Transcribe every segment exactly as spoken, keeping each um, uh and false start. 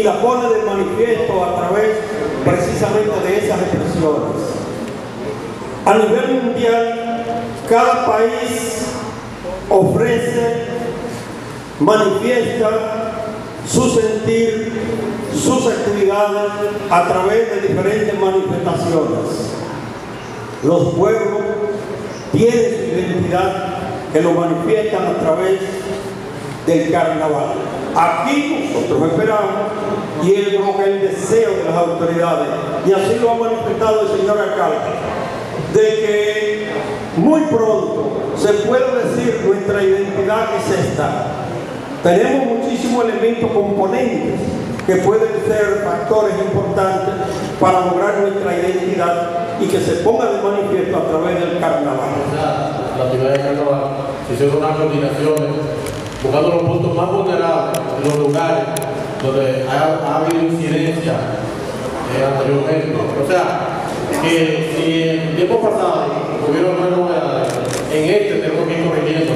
la pone de manifiesto a través precisamente de esas expresiones. A nivel mundial, cada país ofrece, manifiesta su sentir, sus actividades a través de diferentes manifestaciones. Los pueblos tienen su identidad que lo manifiestan a través del carnaval. Aquí nosotros esperamos, y es como que el deseo de las autoridades, y así lo ha manifestado el señor alcalde, de que muy pronto se pueda decir nuestra identidad es esta. Tenemos muchísimos elementos componentes que pueden ser factores importantes para lograr nuestra identidad y que se ponga de manifiesto a través del carnaval. La actividad de carnaval se hicieron unas coordinaciones buscando los puntos más vulnerables en los lugares donde ha, ha habido incidencia eh, anteriormente. O sea, que si en el tiempo pasado hubieron más novedades, en este tenemos que ir corrigiendo.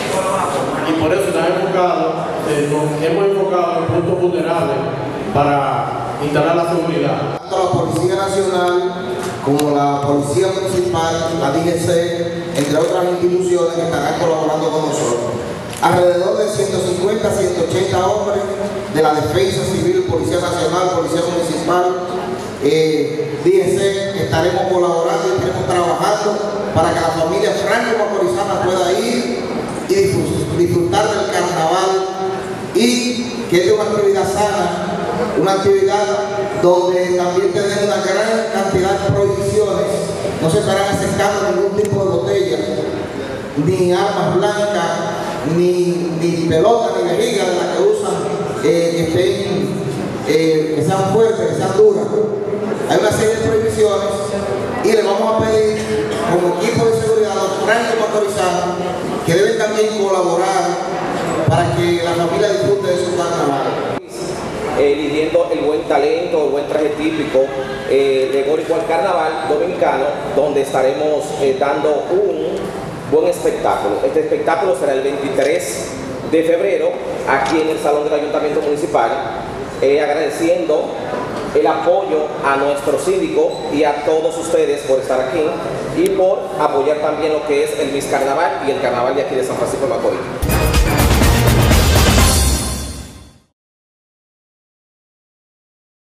Y por eso nos, enfocado, eh, nos hemos enfocado en puntos vulnerables para instalar la seguridad. Tanto la Policía Nacional como la Policía Municipal, la D G C, entre otras instituciones que estarán colaborando con nosotros. Alrededor de ciento cincuenta a ciento ochenta hombres de la Defensa Civil, Policía Nacional, Policía Municipal, eh, D G C, estaremos colaborando y estaremos trabajando para que la familia franco-macorizana pueda ir y disfrutar del carnaval y que es una actividad sana, una actividad donde también tenemos una gran cantidad de prohibiciones. No se estarán acercando ningún tipo de botella, ni armas blancas, ni, ni pelotas, ni vejigas de las que usan, eh, que, estén, eh, que sean fuertes, que sean duras. Hay una serie de prohibiciones y le vamos a pedir como equipo de seguridad a los franco-matorizanos que deben también colaborar para que la familia disfrute de su carnaval. Eh, lidiendo el buen talento, el buen traje típico eh, de Górico al carnaval dominicano, donde estaremos eh, dando un buen espectáculo. Este espectáculo será el veintitrés de febrero aquí en el Salón del Ayuntamiento Municipal, eh, agradeciendo el apoyo a nuestro síndico y a todos ustedes por estar aquí y por apoyar también lo que es el Miss Carnaval y el carnaval de aquí de San Francisco de Macorís.